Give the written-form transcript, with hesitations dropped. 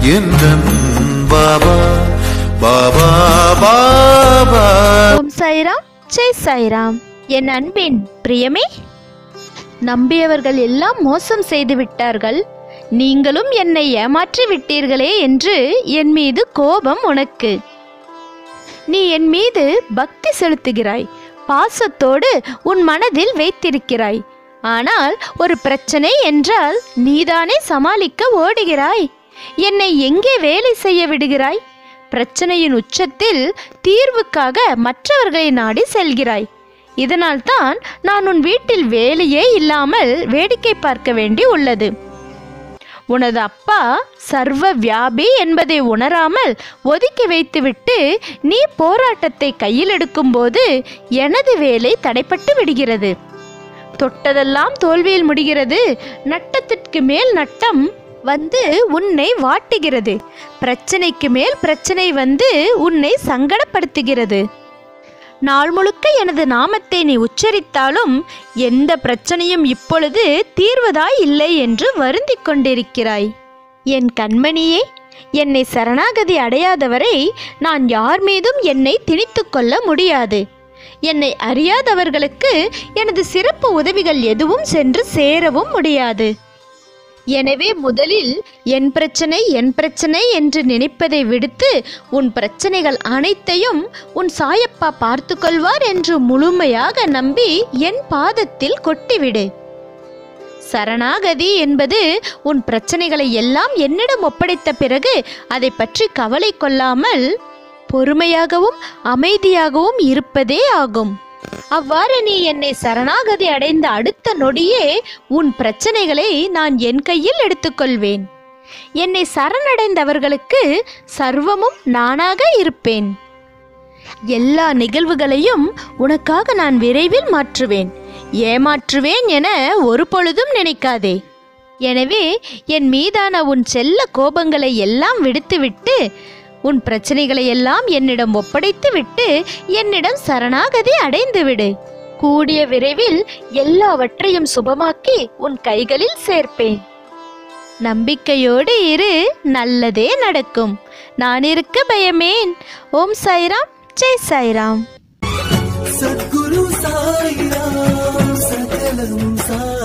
எந்தன் பாபா பாபா பாபா. ஓம் சாய்ராம், ஜெய் சாய்ராம். என் அன்பின் பிரியமே, நம்பியவர்கள் எல்லாம் மோசம் செய்து விட்டார்கள், நீங்களும் என்னை ஏமாற்றி விட்டீர்களே என்று என் மீது கோபம் உனக்கு. நீ என் மீது பக்தி செலுத்துகிறாய், பாசத்தோடு உன் மனதில் வைத்திருக்கிறாய். ஆனால் ஒரு பிரச்சனை என்றால் நீதானே சமாளிக்க ஓடுகிறாய். என்னை எங்கே வேலை செய்ய விடுகிறாய்? பிரச்சனையின் உச்சத்தில் தீர்வுக்காக மற்றவர்களை நாடி செல்கிறாய். இதனால்தான் நான் உன் வீட்டில் வேலையே இல்லாமல் வேடிக்கை பார்க்க வேண்டி உள்ளது. உனது அப்பா சர்வ வியாபி என்பதை உணராமல் ஒதுக்கி வைத்துவிட்டு நீ போராட்டத்தை கையில் எடுக்கும்போது எனது வேலை தடைப்பட்டு விடுகிறது. தொட்டதெல்லாம் தோல்வியில் முடிகிறது. நட்டத்திற்கு மேல் நட்டம் வந்து உன்னை வாட்டுகிறது. பிரச்சனைக்கு மேல் பிரச்சனை வந்து உன்னை சங்கடப்படுத்துகிறது. நாள் முழுக்க எனது நாமத்தை நீ உச்சரித்தாலும் எந்த பிரச்சனையும் இப்பொழுது தீர்வதாய் இல்லை என்று வருந்திக் கொண்டிருக்கிறாய். என் கண்மணியே, என்னை சரணாகதி அடையாதவரை நான் யார் மீதும் என்னை திணித்து கொள்ள முடியாது. என்னை அறியாதவர்களுக்கு எனது சிறப்பு உதவிகள் எதுவும் சென்று சேரவும் முடியாது. எனவே முதலில் என் பிரச்சனை என்று நினைப்பதை விடுத்து உன் பிரச்சனைகள் அனைத்தையும் உன் சாயப்பா பார்த்து கொள்வார் என்று முழுமையாக நம்பி என் பாதத்தில் கொட்டிவிடு. சரணாகதி என்பது உன் பிரச்சனைகளை எல்லாம் என்னிடம் ஒப்படைத்த பிறகு அதை பற்றி கவலை கொள்ளாமல் பொறுமையாகவும் அமைதியாகவும் இருப்பதே ஆகும். அவ்வாறு நீ என்னை சரணாகதி அடைந்த அடுத்த நொடியே உன் பிரச்சனைகளை நான் என் கையில் எடுத்துக்கொள்வேன். என்னை சரணடைந்தவர்களுக்கு சர்வமும் நானாக இருப்பேன். எல்லா நிகழ்வுகளையும் உனக்காக நான் விரைவில் மாற்றுவேன். ஏமாற்றுவேன் என ஒரு பொழுதும் நினைக்காதே. எனவே என் மீதான உன் செல்ல கோபங்களை எல்லாம் விடுத்துவிட்டு உன் பிரச்சனைகளை எல்லாம் என்னிடம் ஒப்படைத்து விட்டு என்னிடம் சரணாகதி அடைந்துவிடு. கூடிய விரைவில் எல்லாவற்றையும் சுபமாக்கி உன் கைகளில் சேர்ப்பேன். நம்பிக்கையோடு இரு, நல்லதே நடக்கும். நான் இருக்க பயமேன். ஓம் சாய்ராம், ஜெய் சாய்ராம். சத்குரு சாய்ராம், சகலம் சாய்.